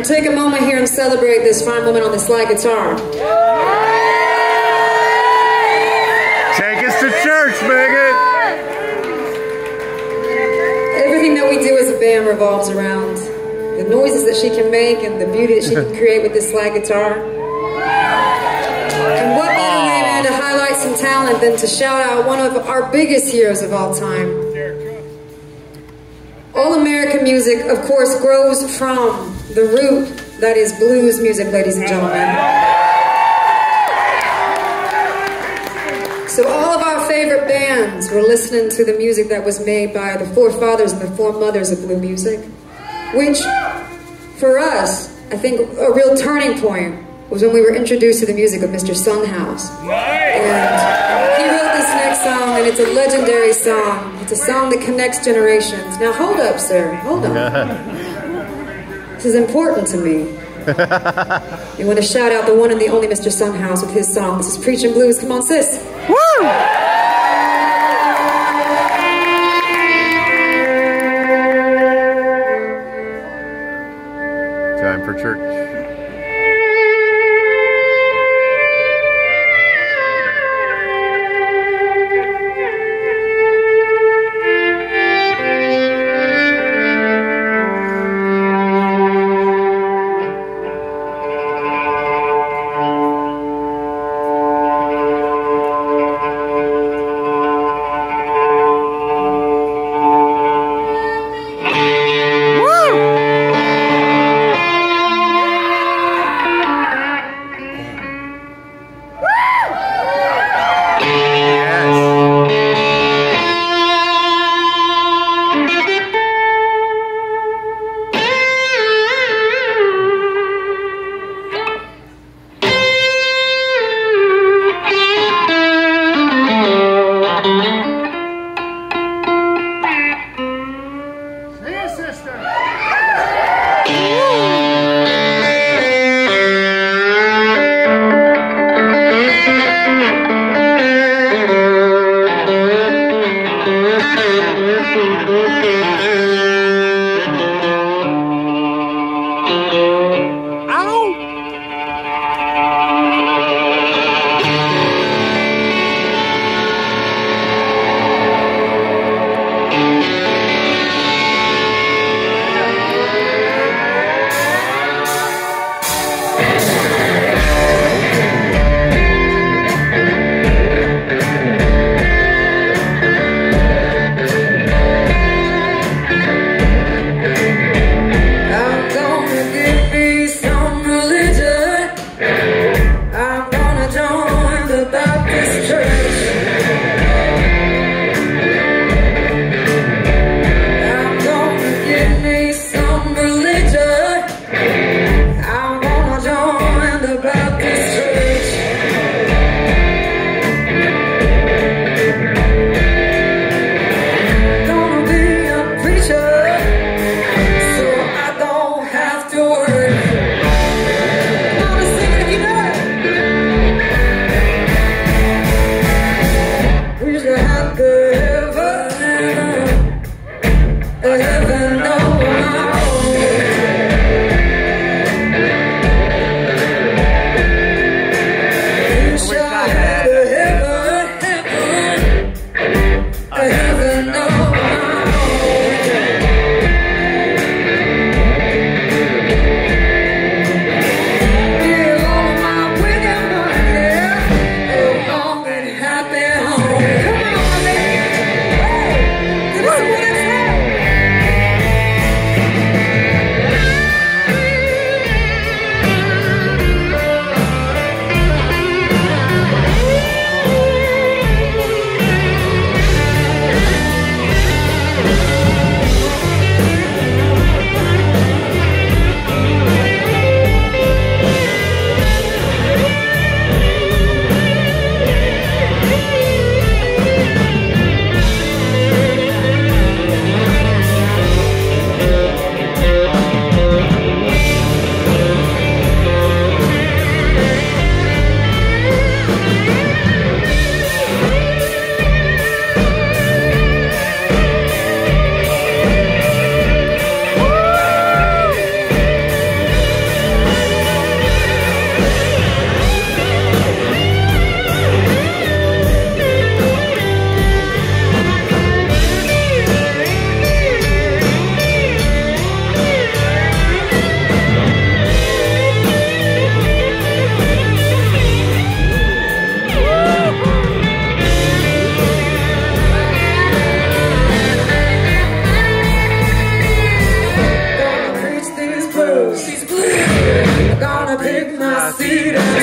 take a moment here and celebrate this fine woman on the slide guitar. Take us to church, Megan! Everything that we do as a band revolves around the noises that she can make and the beauty that she can create with this slide guitar. And what better way, man, to highlight some talent than to shout out one of our biggest heroes of all time. All-American music, of course, grows from the root that is blues music, ladies and gentlemen. So all of our favorite bands were listening to the music that was made by the forefathers and the foremothers of blue music, which, for us, I think a real turning point was when we were introduced to the music of Mr. Sunhouse. And he wrote this next song, and it's a legendary song. It's a song that connects generations. Now hold up, sir, hold on. This is important to me. You want to shout out the one and the only Mr. Sunhouse with his song. This is Preachin Blues. Come on, sis. Woo! Time for church. my seat.